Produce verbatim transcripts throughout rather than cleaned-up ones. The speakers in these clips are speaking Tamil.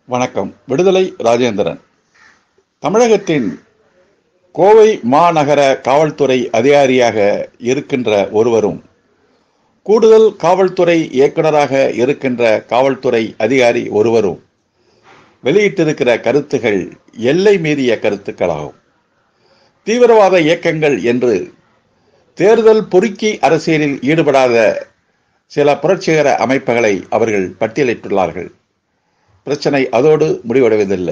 வணக்கம். விடுதலை ராஜேந்திரன். தமிழகத்தின் கோவை மாநகர காவல்துறை அதிகாரியாக இருக்கின்ற ஒருவரும், கூடுதல் காவல்துறை இயக்குநராக இருக்கின்ற காவல்துறை அதிகாரி ஒருவரும் வெளியிட்டிருக்கிற கருத்துகள் எல்லை மீறிய கருத்துக்களாகும். தீவிரவாத இயக்கங்கள் என்று தேர்தல் பொறுக்கி அரசியலில் ஈடுபடாத சில புரட்சிகர அமைப்புகளை அவர்கள் பட்டியலிட்டுள்ளார்கள். பிரச்சனை அதோடு முடிவடைவதில்லை.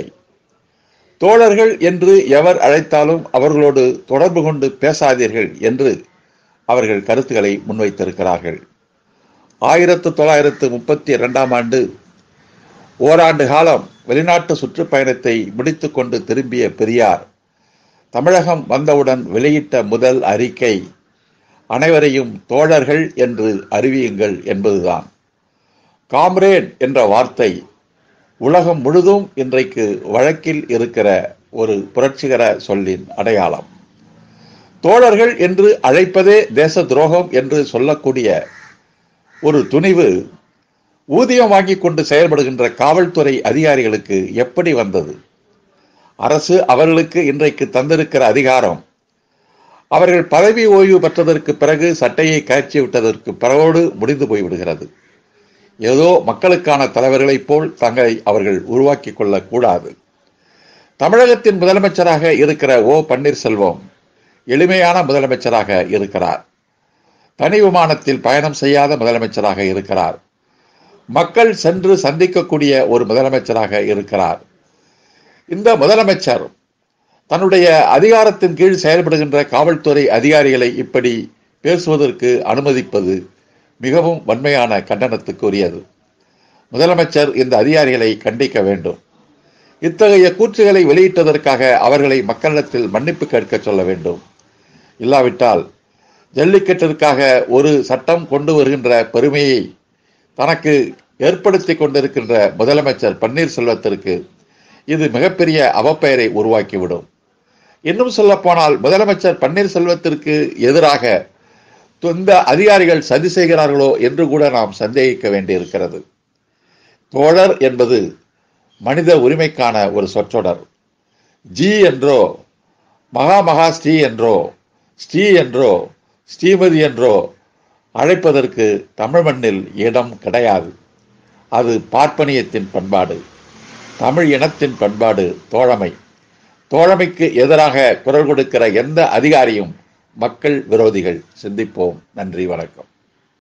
தோழர்கள் என்று எவர் அழைத்தாலும் அவர்களோடு தொடர்பு கொண்டு பேசாதீர்கள் என்று அவர்கள் கருத்துக்களை முன்வைத்திருக்கிறார்கள். ஆயிரத்து தொள்ளாயிரத்து முப்பத்தி இரண்டாம் ஆண்டு ஓராண்டு காலம் வெளிநாட்டு சுற்றுப்பயணத்தை முடித்து கொண்டு திரும்பிய பெரியார் தமிழகம் வந்தவுடன் வெளியிட்ட முதல் அறிக்கை, அனைவரையும் தோழர்கள் என்று அறிவியுங்கள் என்பதுதான். காம்ரேட் என்ற வார்த்தை உலகம் முழுதும் இன்றைக்கு வழக்கில் இருக்கிற ஒரு புரட்சிகர சொல்லின் அடையாளம். தோழர்கள் என்று அழைப்பதே தேச துரோகம் என்று சொல்லக்கூடிய ஒரு துணிவு ஊதியம் வாங்கி கொண்டு செயல்படுகின்ற காவல்துறை அதிகாரிகளுக்கு எப்படி வந்தது? அரசு அவர்களுக்கு இன்றைக்கு தந்திருக்கிற அதிகாரம், அவர்கள் பதவி ஓய்வு பெற்றதற்கு பிறகு சட்டையை காய்ச்சி விட்டதற்கு பிறகோடு முடிந்து போய்விடுகிறது. ஏதோ மக்களுக்கான தலைவர்களைப் போல் தங்களை அவர்கள் உருவாக்கி கொள்ளக்கூடாது. தமிழகத்தின் முதலமைச்சராக இருக்கிற ஓ பன்னீர்செல்வம் எளிமையான முதலமைச்சராக இருக்கிறார். தனி விமானத்தில் பயணம் செய்யாத முதலமைச்சராக இருக்கிறார். மக்கள் சென்று சந்திக்கக்கூடிய ஒரு முதலமைச்சராக இருக்கிறார். இந்த முதலமைச்சர் தன்னுடைய அதிகாரத்தின் கீழ் செயல்படுகின்ற காவல்துறை அதிகாரிகளை இப்படி பேசுவதற்கு அனுமதிப்பது மிகவும் வன்மையான கண்டனத்துக்குரியது. முதலமைச்சர் இந்த அதிகாரிகளை கண்டிக்க வேண்டும். இத்தகைய கூற்றுகளை வெளியிட்டதற்காக அவர்களை மக்களிடத்தில் மன்னிப்பு கேட்க சொல்ல வேண்டும். இல்லாவிட்டால் ஜல்லிக்கட்டிற்காக ஒரு சட்டம் கொண்டு வருகின்ற பெருமையை தனக்கு ஏற்படுத்தி கொண்டிருக்கின்ற முதலமைச்சர் பன்னீர்செல்வத்திற்கு இது மிகப்பெரிய அவப்பெயரை உருவாக்கிவிடும். இன்னும் சொல்ல போனால் முதலமைச்சர் பன்னீர்செல்வத்திற்கு எதிராக இந்த அதிகாரிகள் சதி செய்கிறார்களோ என்று கூட நாம் சந்தேகிக்க வேண்டியிருக்கிறது. தோழர் என்பது மனித உரிமைக்கான ஒரு சொற்றொடர். ஜி என்றோ, மகா மகா ஸ்ரீ என்றோ, ஸ்ரீ என்றோ, ஸ்ரீமதி என்றோ அழைப்பதற்கு தமிழ் மண்ணில் இடம் கிடையாது. அது பார்ப்பனியத்தின் பண்பாடு, தமிழ் இனத்தின் பண்பாடு தோழமை. தோழமைக்கு எதிராக குரல் கொடுக்கிற எந்த அதிகாரியும் மக்கள் விரோதிகள். சிந்திப்போம். நன்றி, வணக்கம்.